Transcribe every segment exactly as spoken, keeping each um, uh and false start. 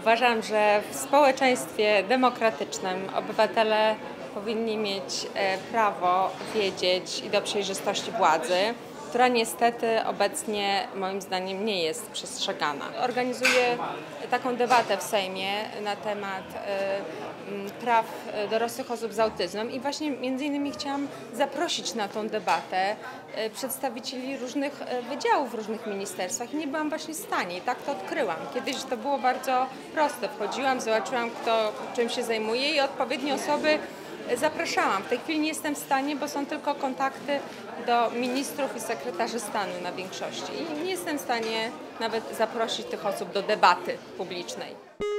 Uważam, że w społeczeństwie demokratycznym obywatele powinni mieć prawo wiedzieć i do przejrzystości władzy, która niestety obecnie moim zdaniem nie jest przestrzegana. Organizuję taką debatę w Sejmie na temat praw dorosłych osób z autyzmem i właśnie między innymi chciałam zaprosić na tą debatę przedstawicieli różnych wydziałów w różnych ministerstwach i nie byłam właśnie w stanie i tak to odkryłam. Kiedyś to było bardzo proste, wchodziłam, zobaczyłam, kto czym się zajmuje i odpowiednie osoby zapraszałam. W tej chwili nie jestem w stanie, bo są tylko kontakty do ministrów i sekretarzy stanu na większości i nie jestem w stanie nawet zaprosić tych osób do debaty publicznej.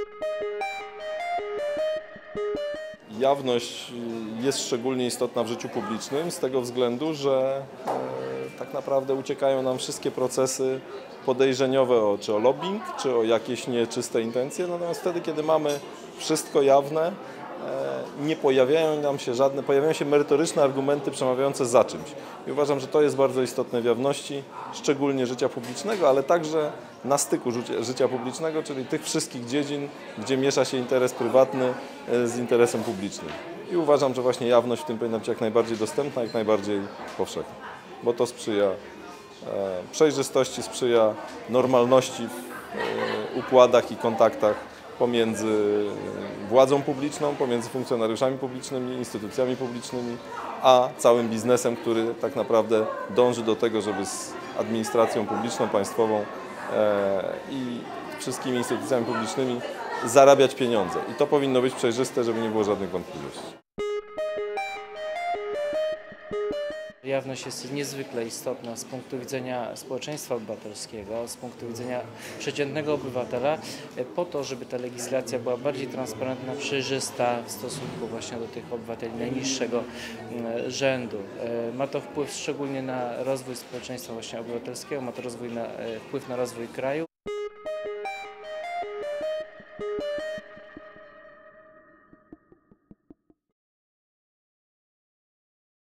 Jawność jest szczególnie istotna w życiu publicznym z tego względu, że e, tak naprawdę uciekają nam wszystkie procesy podejrzeniowe o, czy o lobbying, czy o jakieś nieczyste intencje, natomiast wtedy, kiedy mamy wszystko jawne, nie pojawiają nam się żadne, pojawiają się merytoryczne argumenty przemawiające za czymś. I uważam, że to jest bardzo istotne w jawności, szczególnie życia publicznego, ale także na styku życia publicznego, czyli tych wszystkich dziedzin, gdzie miesza się interes prywatny z interesem publicznym. I uważam, że właśnie jawność w tym powinna być jak najbardziej dostępna, jak najbardziej powszechna, bo to sprzyja przejrzystości, sprzyja normalności w układach i kontaktach pomiędzy władzą publiczną, pomiędzy funkcjonariuszami publicznymi, instytucjami publicznymi, a całym biznesem, który tak naprawdę dąży do tego, żeby z administracją publiczną, państwową i wszystkimi instytucjami publicznymi zarabiać pieniądze. I to powinno być przejrzyste, żeby nie było żadnych wątpliwości. Jawność jest niezwykle istotna z punktu widzenia społeczeństwa obywatelskiego, z punktu widzenia przeciętnego obywatela, po to, żeby ta legislacja była bardziej transparentna, przejrzysta w stosunku właśnie do tych obywateli najniższego rzędu. Ma to wpływ szczególnie na rozwój społeczeństwa właśnie obywatelskiego, ma to rozwój na, wpływ na rozwój kraju.